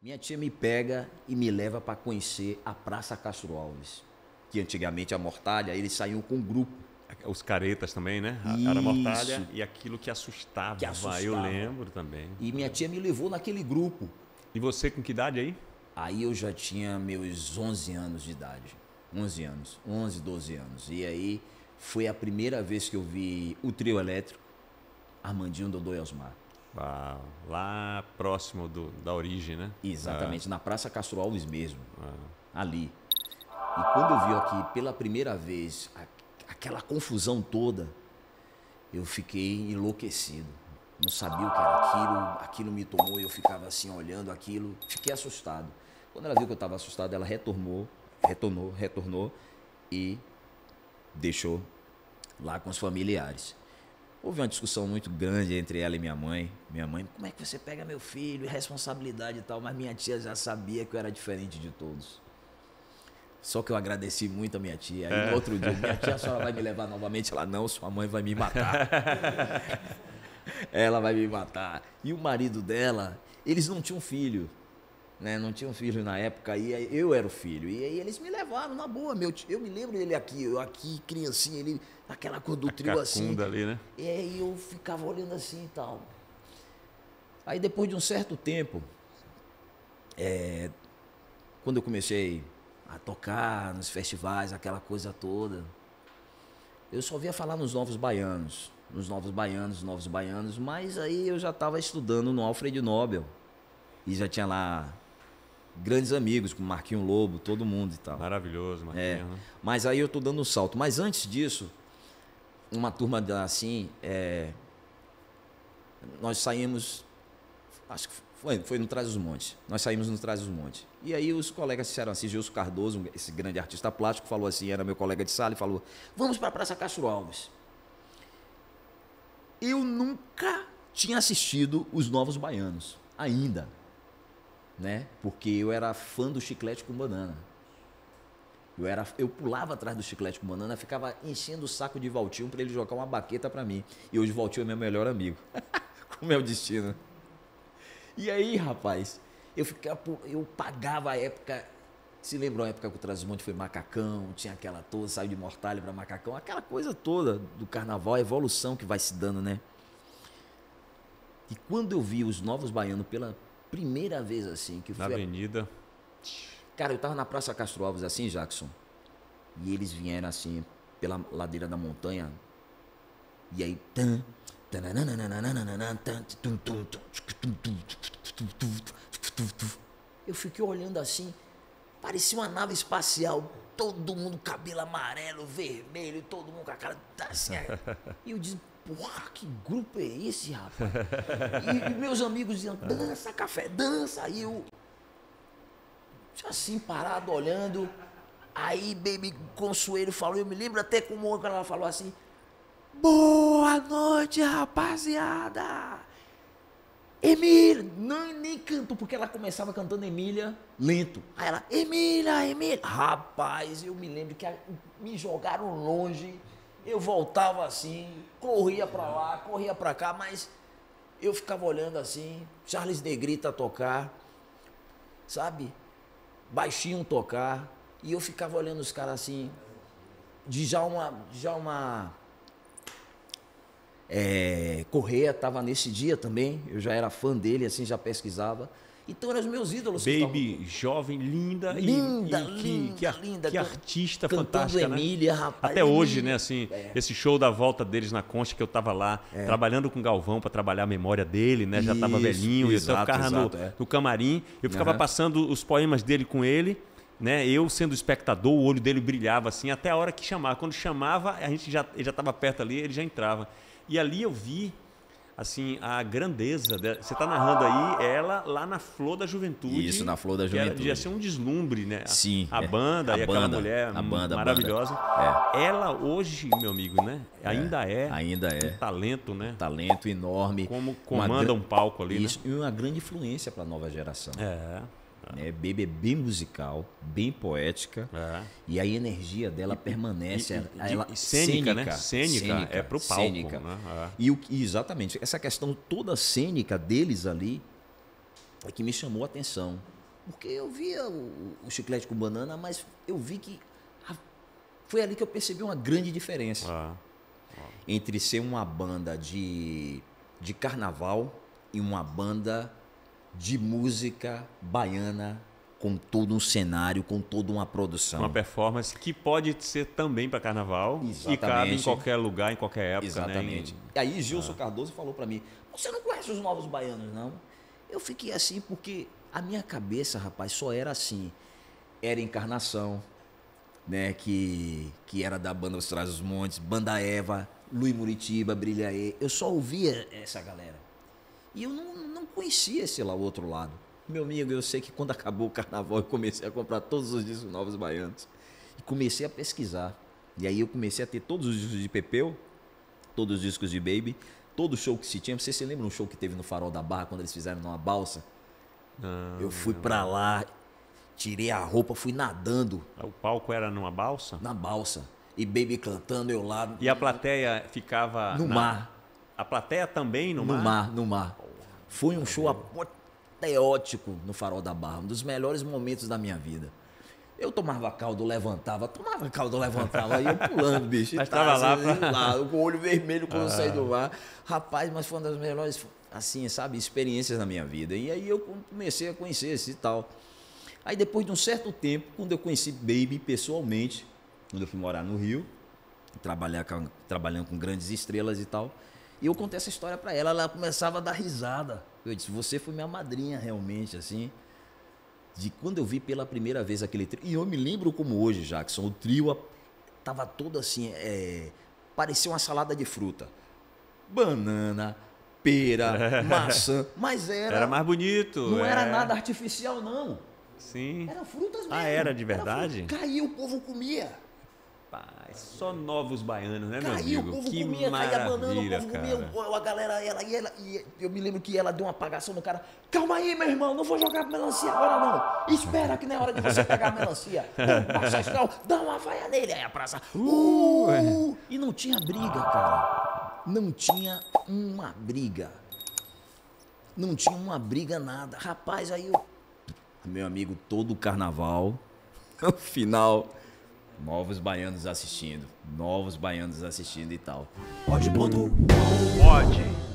Minha tia me pega e me leva para conhecer a Praça Castro Alves, que antigamente a Mortalha, eles saíam com um grupo. Os caretas também, né? Isso. Era mortalha e aquilo que assustava. Que assustava. Eu lembro também. E minha tia me levou naquele grupo. E você com que idade aí? Aí eu já tinha meus 11 anos de idade. 11 anos. 11, 12 anos. E aí foi a primeira vez que eu vi o trio elétrico, Armandinho, Dodô e Osmar. Ah, lá próximo da origem, né? Exatamente, na Praça Castro Alves mesmo. Ali. E quando eu vi aqui pela primeira vez aquela confusão toda, eu fiquei enlouquecido. Não sabia o que era aquilo me tomou e eu ficava assim olhando aquilo, fiquei assustado. Quando ela viu que eu estava assustado, ela retornou e deixou lá com os familiares. Houve uma discussão muito grande entre ela e minha mãe. Minha mãe, como é que você pega meu filho? Responsabilidade e tal. Mas minha tia já sabia que eu era diferente de todos. Só que eu agradeci muito a minha tia. Aí no outro dia, minha tia, a senhora vai me levar novamente? Ela, não, sua mãe vai me matar. Ela vai me matar. E o marido dela, eles não tinham filho. Né? Não tinham filho na época, e eu era o filho. E aí eles me levaram na boa. Eu me lembro dele aqui, eu aqui, criancinha, ele naquela cor do trio assim. Ali, né? E aí eu ficava olhando assim e tal. Aí depois de um certo tempo, quando eu comecei a tocar nos festivais, aquela coisa toda, eu só via falar nos Novos Baianos, mas aí eu já estava estudando no Alfred Nobel. E já tinha lá grandes amigos, como Marquinho Lobo, todo mundo e tal. Maravilhoso, Marquinho. Né? Mas aí eu tô dando um salto. Mas antes disso, uma turma assim, nós saímos, acho que foi no Trás-os-Montes. Nós saímos no Trás-os-Montes. E aí os colegas disseram assim, Gilson Cardoso, esse grande artista plástico, falou assim, era meu colega de sala, e falou, vamos para a Praça Castro Alves. Eu nunca tinha assistido os Novos Baianos, ainda. Né? Porque eu era fã do Chiclete com Banana. Eu pulava atrás do Chiclete com Banana, ficava enchendo o saco de Valtinho para ele jogar uma baqueta para mim. E hoje o Valtinho é meu melhor amigo. Como é o destino. E aí, rapaz, eu pagava a época. Se lembra a época que o Trás-os-Montes foi Macacão, tinha aquela toda, saiu de Mortalha para Macacão, aquela coisa toda do carnaval, a evolução que vai se dando, né? E quando eu vi os Novos Baianos pela primeira vez assim, que foi na avenida. Cara, eu tava na Praça Castro Alves assim, Jackson, e eles vieram assim pela ladeira da montanha, e aí eu fiquei olhando assim, parecia uma nave espacial, todo mundo cabelo amarelo, vermelho, todo mundo com a cara assim, e eu disse, porra, que grupo é esse, rapaz? E meus amigos diziam, dança, café, dança. E eu, assim, parado, olhando. Aí, Baby Consuelo falou, eu me lembro até como ela falou assim, boa noite, rapaziada. Emília, nem cantou, porque ela começava cantando Emília lento. Aí ela, Emília, Emília. Rapaz, eu me lembro que me jogaram longe. Eu voltava assim, corria pra lá, corria pra cá, mas eu ficava olhando assim, Charles Negrita tocar, sabe? Baixinho tocar, e eu ficava olhando os caras assim, Djalma Correia estava nesse dia também, eu já era fã dele, assim, já pesquisava. Então eram os meus ídolos. Baby, jovem, linda, linda, que artista cantando fantástica, Emília, né? rapaz. Até hoje, né, assim, esse show da volta deles na Concha, que eu tava lá, trabalhando com o Galvão para trabalhar a memória dele, né? Já tava velhinho, eu ficava no camarim, eu ficava passando os poemas dele com ele, né? Eu sendo espectador, o olho dele brilhava assim, até a hora que chamava. Quando chamava, ele já estava perto ali, ele já entrava. E ali eu vi assim, a grandeza dela. Você está narrando aí ela lá na flor da juventude. Isso, na flor da juventude. Devia ser um deslumbre, né? Sim. A banda e aquela mulher maravilhosa. Ela hoje, meu amigo, né? Ainda é um talento, né? Um talento enorme. Como comanda um palco ali, isso, né? E uma grande influência para a nova geração. Baby é bem musical, bem poética, e a energia dela permanece. Cênica, né? Cênica é pro palco. Cênica. Né? E exatamente, essa questão toda cênica deles ali é que me chamou a atenção. Porque eu via o Chiclete com Banana, mas eu vi que foi ali que eu percebi uma grande diferença entre ser uma banda de carnaval e uma banda de música baiana, com todo um cenário, com toda uma produção. Uma performance que pode ser também para carnaval. Exatamente. E cabe em qualquer lugar, em qualquer época. Exatamente. Né? E aí Gilson Cardoso falou para mim, você não conhece os Novos Baianos, não? Eu fiquei assim porque a minha cabeça, rapaz, só era assim. Era Encarnação, né? Que era da banda Os Trás dos Montes, Banda Eva, Luiz Muritiba, Brilhaê. Eu só ouvia essa galera. E eu não conhecia esse lá, o outro lado. Meu amigo, eu sei que quando acabou o carnaval eu comecei a comprar todos os discos Novos Baianos. E comecei a pesquisar. E aí eu comecei a ter todos os discos de Pepeu, todos os discos de Baby, todo show que se tinha. Você se lembra um show que teve no Farol da Barra, quando eles fizeram numa balsa? Eu fui pra lá, tirei a roupa, fui nadando. O palco era numa balsa? Na balsa. E Baby cantando, eu lá. E a plateia ficava... No mar. A plateia também no mar? No mar. Foi um show apoteótico no Farol da Barra, um dos melhores momentos da minha vida. Eu tomava caldo, levantava, e eu pulando, bicho. Mas tava lá, com o olho vermelho quando eu saí do mar. Rapaz, mas foi uma das melhores, assim, sabe, experiências da minha vida. E aí eu comecei a conhecer esse e tal. Aí depois de um certo tempo, quando eu conheci Baby pessoalmente, quando eu fui morar no Rio, trabalhando com grandes estrelas e tal, e eu contei essa história pra ela, ela começava a dar risada. Eu disse, você foi minha madrinha realmente, assim, de quando eu vi pela primeira vez aquele trio. E eu me lembro como hoje, Jackson, o trio tava todo assim, parecia uma salada de fruta. Banana, pera, maçã, mas era mais bonito. Não era nada artificial, não. Sim. Era frutas mesmo. Era de verdade? Caía, o povo comia. Só Novos Baianos, né, meu amigo? Caía, o povo que comia, caía banana, o povo cara. comia, a galera, eu me lembro que ela deu uma apagação no cara. Calma aí, meu irmão, não vou jogar melancia agora, não. Espera que não é hora de você pegar a melancia. Dá uma vaia nele. Aí a praça, E não tinha briga, cara. Não tinha uma briga. Não tinha uma briga, nada. Rapaz, aí meu amigo, todo o carnaval, no final... Novos Baianos assistindo e tal. Pode.